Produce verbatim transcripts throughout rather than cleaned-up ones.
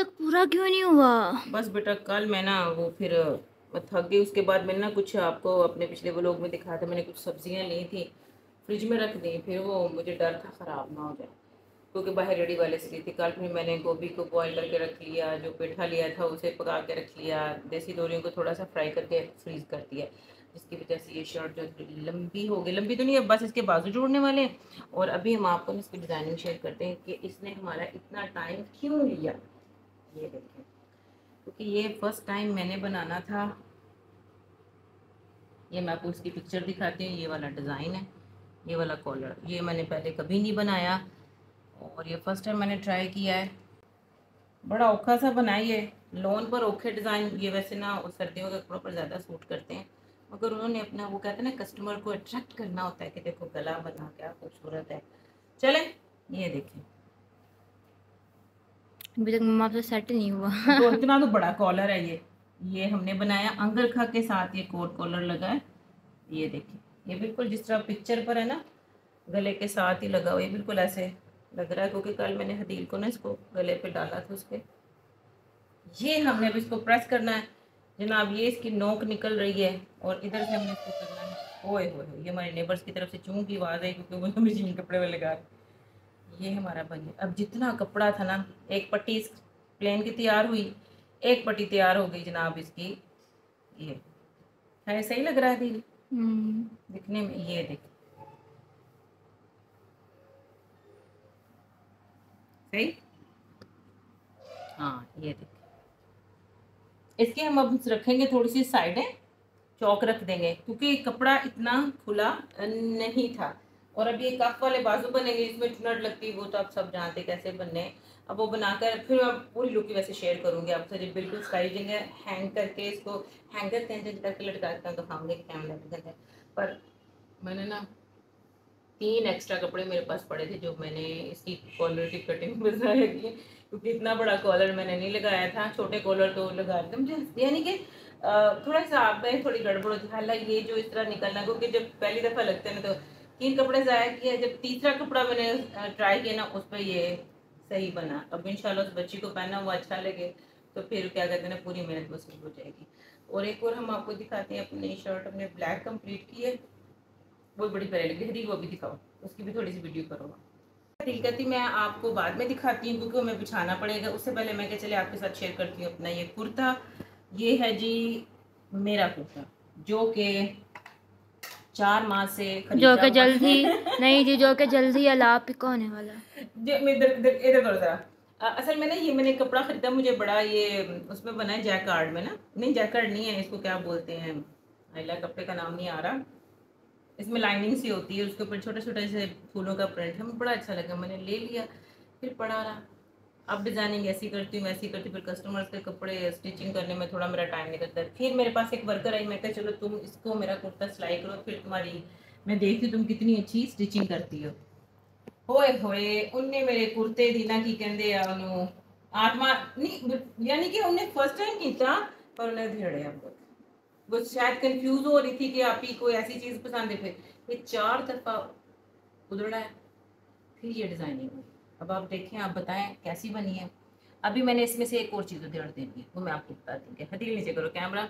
तक पूरा क्यों नहीं हुआ? बस बेटा कल मैं ना वो फिर मैं थक गई। उसके बाद मैंने ना कुछ आपको अपने पिछले व्लॉग में दिखाया था, मैंने कुछ सब्जियां ली थी फ्रिज में रख दी, फिर वो मुझे डर था ख़राब ना हो जाए क्योंकि बाहर रेडी वाले से ली थी। कल फिर मैंने गोभी को बॉईल करके रख लिया, जो पेठा लिया था उसे पका के रख लिया, देसी तोरियों को थोड़ा सा फ्राई करके फ्रीज़ कर दिया, जिसकी वजह से ये शर्ट जो लंबी हो गई। लंबी तो नहीं है, बस इसके बाजू जोड़ने वाले हैं। और अभी हम आपको इसकी डिज़ाइनिंग शेयर करते हैं कि इसने हमारा इतना टाइम क्यों लिया। ये देखें, क्योंकि ये फर्स्ट टाइम मैंने बनाना था। ये मैं आपको इसकी पिक्चर दिखाती हूँ। ये वाला डिज़ाइन है, ये वाला कॉलर, ये मैंने पहले कभी नहीं बनाया और ये फर्स्ट टाइम मैंने ट्राई किया है। बड़ा औखा सा बना है ये, लोन पर औखे डिज़ाइन ये वैसे ना सर्दियों के कपड़ों पर ज़्यादा सूट करते हैं, मगर उन्होंने अपना वो कहते हैं ना कस्टमर को अट्रैक्ट करना होता है कि देखो गला बना क्या खूबसूरत है। चलें ये देखें, अभी तक मम्मा से सेट नहीं हुआ। तो इतना तो बड़ा कॉलर है ये ये हमने बनाया अंगरखा के साथ, ये कोट कॉलर लगा है। ये देखिए, ये बिल्कुल जिस तरह पिक्चर पर है ना गले के साथ ही लगा हुआ, ये बिल्कुल ऐसे लग रहा है क्योंकि कल मैंने हदील को ना इसको गले पे डाला था उसके। ये हमने अब इसको प्रेस करना है जनाब, ये इसकी नोक निकल रही है और इधर से हमने इसको करना है। ओए होए, ये हमारे नेबर्स की तरफ से चूं की आवाज़ है क्योंकि वो मशीन कपड़े वाले लगा। ये हमारा बन गया। अब जितना कपड़ा था ना, एक पट्टी इस प्लेन की तैयार हुई, एक पट्टी तैयार हो गई जनाब इसकी। ये है, सही लग रहा है दीदी दिखने में? ये देख सही, हाँ ये देख। इसके हम अब रखेंगे थोड़ी सी साइडें, चौक रख देंगे क्योंकि कपड़ा इतना खुला नहीं था। और अब ये कफ वाले बाजू बनेंगे, इसमें चुनट लगती है, वो तो आप सब जानते कैसे बनने हैं। अब वो बनाकर फिर मैं पूरी लुक की वैसे शेयर करूंगी आपसे, जब बिल्कुल स्टाइलिंग है। हैंग करके इसको हैंगर कहते हैं, करके लटका कर दिखाऊंगी कि कैमरा लगता है। पर मैंने ना तीन एक्स्ट्रा कपड़े मेरे पास पड़े थे जो मैंने इसकी कॉलर की कटिंग में ज़ाया किए, क्योंकि इतना बड़ा कॉलर मैंने नहीं लगाया था। छोटे कॉलर तो लगा रहे थे मुझे, यानी कि थोड़ा सा आप में थोड़ी गड़बड़ होती है। हालांकि ये जो इस तरह निकलना, क्योंकि जब पहली दफ़ा लगते हैं ना तो तीन कपड़े ज़ाया किया, जब तीसरा कपड़ा मैंने ट्राई किया ना उस पर ये सही बना। अब इंशाल्लाह उस बच्ची को पहना हुआ अच्छा लगे तो फिर क्या कहते हैं ना, पूरी मेहनत वसूल हो जाएगी। और एक और हम आपको दिखाते हैं, अपनी शर्ट हमने ब्लैक कंप्लीट की है, वो बड़ी प्यारी लगी। हदील वो भी दिखाओ, उसकी भी थोड़ी सी वीडियो करो। हदील कहती मैं आपको बाद में दिखाती हूँ क्योंकि हमें बिछाना पड़ेगा। उससे पहले मैं क्या चले आपके साथ शेयर करती हूँ अपना ये कुर्ता। ये है जी मेरा कुर्ता, जो कि चार माह से जो खरीदा कि हुआ जल्द ही नहीं जी, जो कि जल्द ही अलाप पिका होने वाला। जो मैं इधर इधर इधर करो जरा। असल में ना ये मैंने कपड़ा खरीदा, मुझे बड़ा ये उसमें बना है जैकार्ड में ना, नहीं जैकार्ड नहीं है, इसको क्या बोलते हैं, आइला कपड़े का नाम नहीं आ रहा। इसमें लाइनिंग सी होती है, उसके ऊपर छोटे छोटे से फूलों का प्रिंट, हमें बड़ा अच्छा लगा, मैंने ले लिया। फिर पड़ा रहा, अब डिज़ाइनिंग ऐसी करती हूँ वैसी करती हूँ, फिर कस्टमर्स के कपड़े स्टिचिंग करने में थोड़ा मेरा टाइम निकलता है। फिर मेरे पास एक वर्कर आई, मैं कहा चलो तुम इसको मेरा कुर्ता सिलाई करो, फिर तुम्हारी मैं देखती हूँ तुम कितनी अच्छी स्टिचिंग करती हो। होए होए, उनने मेरे कुर्ते दी ना की कहते आ ਉਹਨੂੰ आत्मा नहीं, यानी कि उन्हें फर्स्ट टाइम किया पर उन्हें धिड़े बहुत। वो शायद कंफ्यूज हो रही थी कि आप ही कोई ऐसी चीज़ पसंद है। फिर ये चार दफ़ा उधड़ा है, फिर ये डिज़ाइनिंग हुई। अब आप देखें, आप बताएं कैसी बनी है। अभी मैंने इसमें से एक और चीज़ उधेड़ देनी है, वो मैं आपको बताती हूँ। हदील नीचे करो कैमरा।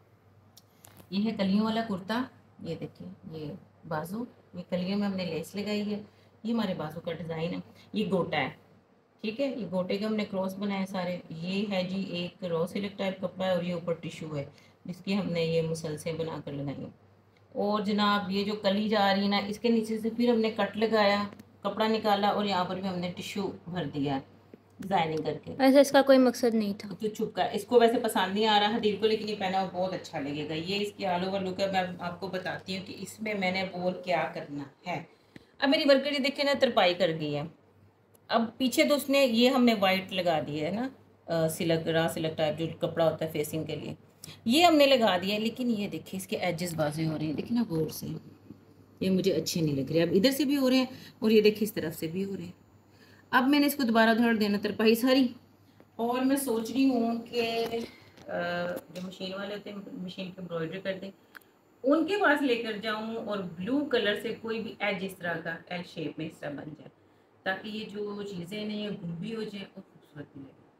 ये है कलियों वाला कुर्ता, ये देखिए, ये बाजू, ये कलियों में हमने लेस लगाई है, ये हमारे बाजू का डिज़ाइन है। ये गोटा है, ठीक है, ये गोटे के हमने क्रॉस बनाए सारे। ये है जी एक रॉ सिल्क टाइप कपड़ा है और ये ऊपर टिश्यू है जिसकी हमने ये मुसलसें बना कर लगाई हैं। और जनाब ये जो कली जा रही है ना, इसके नीचे से फिर हमने कट लगाया, कपड़ा निकाला और यहाँ पर भी हमने टिश्यू भर दिया डिज़ाइनिंग करके। वैसे इसका कोई मकसद नहीं था। तो छुपका इसको वैसे पसंद नहीं आ रहा हदील को, लेकिन ये पहना हुआ बहुत अच्छा लगेगा। ये इसकी ऑल ओवर लुक है। मैं आपको बताती हूँ कि इसमें मैंने बोल क्या करना है। अब मेरी वर्कर ये देखे ना तरपाई कर गई है। अब पीछे तो उसने ये हमने वाइट लगा दिया है ना, आ, सिलक रा सिलक टाइप जो कपड़ा होता है फेसिंग के लिए, ये हमने लगा दिया है। लेकिन ये देखिए इसके एजेस बाजे हो रहे हैं, देखिए ना गौर से, ये मुझे अच्छे नहीं लग रहे। अब इधर से भी हो रहे हैं और ये देखिए इस तरफ से भी हो रहे हैं। अब मैंने इसको दोबारा धड़ देना तरपाई सारी, और मैं सोच रही हूँ कि जो मशीन वाले होते हैं मशीन पर एम्ब्रॉयडरी कर दें, उनके पास लेकर जाऊं और ब्लू कलर से कोई भी एज इस तरह का एल शेप में इस तरह बन जाए, ताकि ये जो चीज़ें नहीं ये गुम्बी हो जाए और खूबसूरत भी लगे।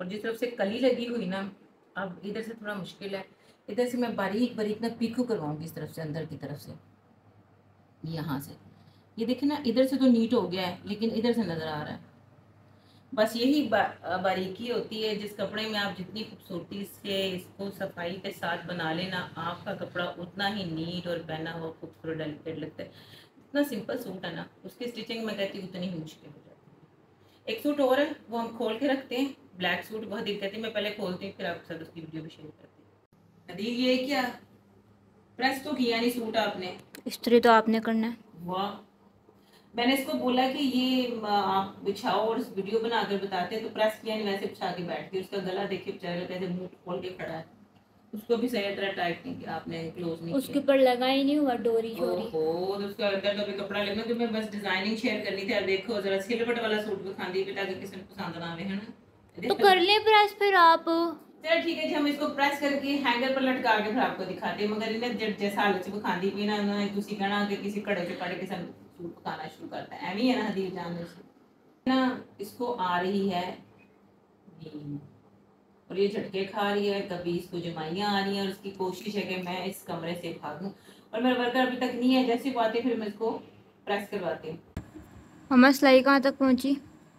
और जिस तरफ से कली लगी हुई ना, अब इधर से थोड़ा मुश्किल है, इधर से मैं बारीक बारीक ना पीकू करवाऊंगी इस तरफ से, अंदर की तरफ से, यहाँ से। ये देखिए ना, इधर से तो नीट हो गया है लेकिन इधर से नज़र आ रहा है। बस यही बा, बारीकी होती है, जिस कपड़े में आप जितनी खूबसूरती से इसको सफाई के साथ बना लेना, आपका कपड़ा उतना ही नीट और पहना हुआ खूबसूरत डेलिकेट लगता है। इतना सिंपल सूट है ना, उसकी स्टिचिंग मैं कहती हूँ उतनी ही मुश्किल हो जाती है। एक सूट और है, वो हम खोल के रखते हैं, ब्लैक सूट, बहुत दिक्कत है, मैं पहले खोलती हूँ फिर आपके साथ उसकी वीडियो भी शेयर करती हूँ। अदील ये क्या प्रेस तो किया नहीं सूट आपने? इस्त्री तो आपने करना है। वाह, मैंने इसको बोला कि ये आप बिछाओ और वीडियो बनाकर बताते हैं, तो प्रेस किया नहीं, वैसे बिछा के बैठ गई। उसका गला देखिए बेचारे कैसे मुंह खोल के खड़ा है, उसको भी सही तरह टाइट नहीं किया आपने, क्लोज नहीं उसके ऊपर लगा ही नहीं हुआ डोरी किया। शोरी। ओहो, तो उसका अंदर तो भी कपड़ा लगना, तो मैं बस डिजाइनिंग शेयर करनी थी। अब देखो जरा सिलवट वाला सूट दिखांदी पे ताकि किसी को पसंद ना आवे, है ना? तो कर ले प्रेस फिर आप। चल ठीक है जी, हम इसको प्रेस करके हैंगर पर लटका के फिर आपको दिखाते हैं। मगर इन्हें जब जैसा हालत से खांदी पी ना, उन्होंने तुसी कहना कि किसी कड़े से कड़े के संग सूट पकाना शुरू करता है, एवं ही है ना हदील जान ना। इसको आ रही है नींद और ये झटके खा रही है, कभी इसको जमाइयाँ आ रही हैं और इसकी कोशिश है कि मैं इस कमरे से भागूं, और मेरा वर्कर अभी तक नहीं है। जैसे वो आते फिर मैं इसको प्रेस करवाती हूँ। हमारी सिलाई कहाँ तक पहुँची?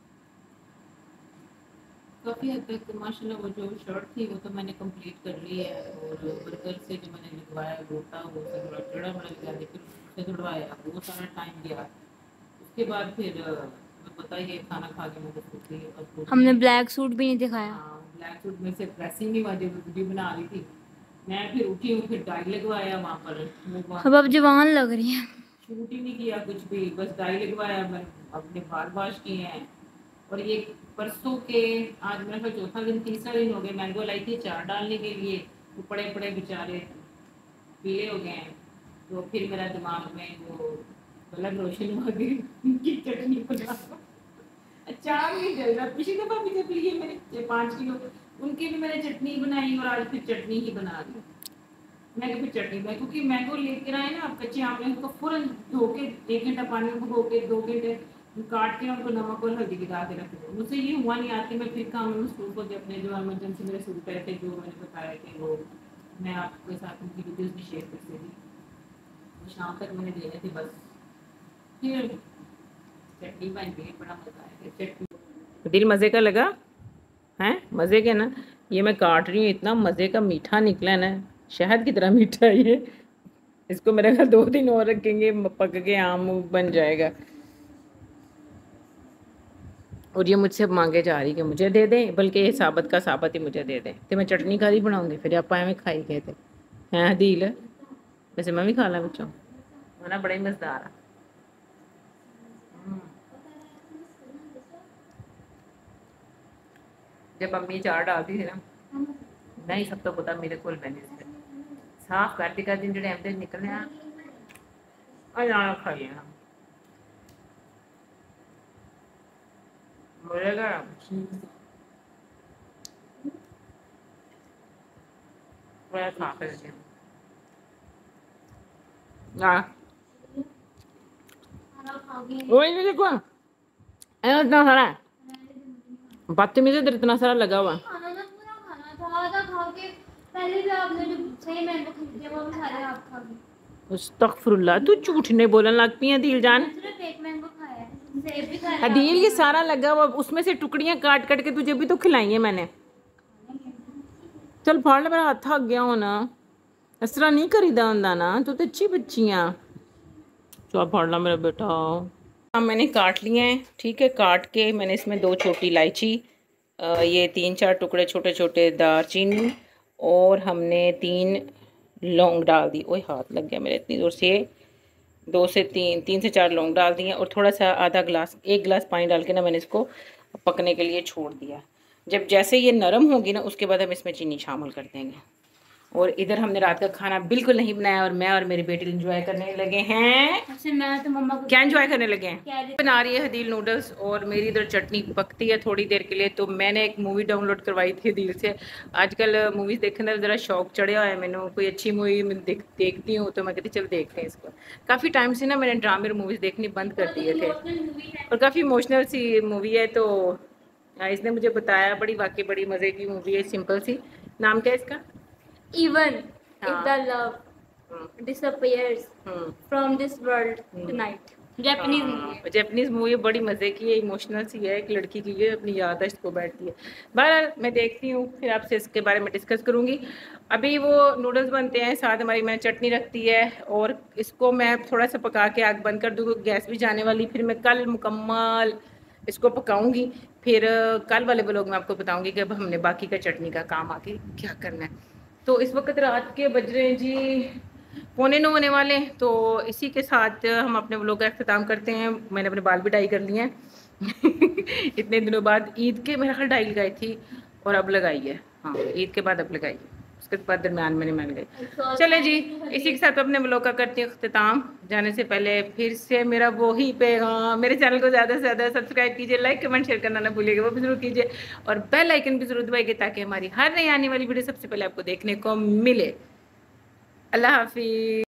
काफ़ी हद तक माशाल्लाह वो जो शर्ट थी वो तो मैंने कंप्लीट कर ली है, और वर्कर से जो मैंने लिखवाया गोटा वो थोड़ा टेढ़ा बड़ा लगा, फिर उससे जुड़वाया, वो सारा टाइम गया। उसके बाद फिर पता ही है खाना खा के मैं तो हमने ब्लैक सूट भी नहीं दिखाया। हाँ, ब्लैक सूट में से ड्रेसिंग ही वाली वीडियो बना रही थी मैं, फिर उठी हूँ, फिर डाई लगवाया वहाँ पर। अब अब जवान लग रही है। शूट ही नहीं किया कुछ भी, बस डाई लगवाया, मैं अपने बाल वाश किए हैं। और ये परसों के आज मेरा फिर चौथा दिन तीसरा दिन हो गया, मैंगो लाई थी चार डालने के लिए, वो पड़े पड़े बेचारे पीले हो गए हैं। तो फिर मेरा दिमाग में वो गलत रोशन हो गई उनकी चटनी बना, अचार नहीं डल रहा। पिछली दफा भी जब लिए मैंने पाँच किलो उनकी भी मैंने चटनी बनाई, और आज फिर चटनी ही बना दी। मैं फिर चटनी बनाई क्योंकि मैंगो लेकर आए ना आप कच्चे आम, उनको फौरन धो के एक घंटा पानी में भिगो के दो घंटे काट के उनको नमक और हल्दी गिरा के रख दो। मुझसे ये हुआ नहीं, आती मैं फिर काम में स्कूल को अपने जो इमरजेंसी मेरे सूट पे थे जो मैंने बताया थे वो मैं आपके साथ उनकी वीडियोस भी शेयर करती थी, वो शाम तक मैंने देने थे बस। फिर चटनी बन गई, बड़ा मज़ा आया। चटनी दिल मज़े का लगा है, मज़े के ना। ये मैं काट रही हूँ, इतना मज़े का मीठा निकला ना, शहद की तरह मीठा है ये। इसको मेरे घर दो दिन और रखेंगे, पक के आम बन जाएगा। और ये मुझसे मांगे जा रही कि मुझे दे दें, बल्कि ये साबत का साबत ही मुझे दे दें, तो मैं चटनी खाली बनाऊंगी फिर आप में खाई गए थे हैं हदील। वैसे मैं भी खा ला बच्चों, ना बड़ा ही मज़ेदार है। जब अम्मी चार डालती थी ना, नहीं सब तो पता मेरे को मैंने साफ करती कर दिन जो एमते निकलने खाइए ना बोलेगा बड़ा खा कर वही नहीं देखो इतना सारा बदतमीजी इधर इतना सारा लगा हुआ। अस्तगफुरुल्लाह, तू झूठ नहीं बोलने लग पी है दिल जान। हदील ये सारा लगा हुआ, उसमें से टुकड़ियां काट काट के तुझे भी तो खिलाई है मैंने। चल फाड़ ले, मेरा हाथ थक गया हो ना, इस तरह नहीं करीदा होंदा ना, तू तो अच्छी बच्ची है। चल फाड़ ला मेरा बेटा। हाँ मैंने काट लिए हैं, ठीक है। काट के मैंने इसमें दो छोटी इलायची, ये तीन चार टुकड़े छोटे छोटे दालचीनी, और हमने तीन लौंग डाल दी। ओए हाथ लग गया मेरे इतनी दूर से। दो से तीन तीन से चार लौंग डाल दिए, और थोड़ा सा आधा गिलास एक गिलास पानी डाल के ना मैंने इसको पकने के लिए छोड़ दिया। जब जैसे ये नरम होगी ना, उसके बाद हम इसमें चीनी शामिल कर देंगे। और इधर हमने रात का खाना बिल्कुल नहीं बनाया, और मैं और मेरी बेटी एंजॉय करने लगे हैं। मैं तो मम्मा को क्या एंजॉय करने लगे हैं? बना रही है हदील नूडल्स, और मेरी इधर चटनी पकती है थोड़ी देर के लिए। तो मैंने एक मूवी डाउनलोड करवाई थी हदील से। आजकल मूवीज़ देखने का ज़रा शौक चढ़िया हुआ है मैंने, कोई अच्छी मूवी मैं देख देखती हूँ तो मैं कहती चल देखते हैं इसको। काफ़ी टाइम से ना मैंने ड्रामे मूवीज़ देखनी बंद कर दिए थे, और काफ़ी इमोशनल सी मूवी है, तो हाँ, इसने मुझे बताया, बड़ी वाकई बड़ी मज़े की मूवी है, सिंपल सी। नाम क्या है इसका? Even if हाँ। the love hmm, disappears hmm, from this world hmm. tonight. Japanese movie है। हाँ, जैपनीज मूवी बड़ी मज़े की है, इमोशनल सी है, एक लड़की की ये अपनी याददाश्त को बैठती है। बहरहाल मैं देखती हूँ, फिर आपसे इसके बारे में डिस्कस करूँगी। अभी वो नूडल्स बनते हैं, साथ हमारी मैंने चटनी रखती है, और इसको मैं थोड़ा सा पका के आग बंद कर दूँगी, गैस भी जाने वाली। फिर मैं कल मुकम्मल इसको पकाऊँगी, फिर कल वाले ब्लॉग में आपको बताऊँगी कि अब हमने बाकी का चटनी का काम आगे क्या करना है। तो इस वक्त रात के बज रहे हैं जी पौने नौ होने वाले हैं, तो इसी के साथ हम अपने व्लॉग का अख्ताम करते हैं। मैंने अपने बाल भी डाई कर लिए हैं इतने दिनों बाद, ईद के मेरा ख्याल डाई लगाई थी और अब लगाई है। हाँ, ईद के बाद अब लगाई है, उसके बाद दरमियान मैंने मान गई। चले जी, इसी के साथ अपने व्लॉग का करती हूँ अख्ताम। जाने से पहले फिर से मेरा वही पैगाम, मेरे चैनल को ज़्यादा से ज़्यादा सब्सक्राइब कीजिए, लाइक कमेंट शेयर करना ना भूलिएगा, वो भी जरूर कीजिए, और बेल आइकन भी जरूर दबाइए ताकि हमारी हर नई आने वाली वीडियो सबसे पहले आपको देखने को मिले। अल्लाह हाफिज़।